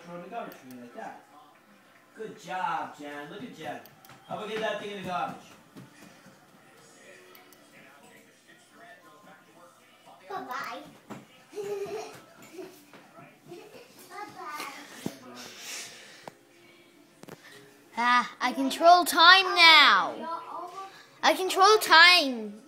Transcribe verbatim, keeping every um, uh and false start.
throw it in the garbage for me like that. Good job, Jen. Look at Jen. How about get that thing in the garbage? Bye-bye. Ah, I control time now. I control time.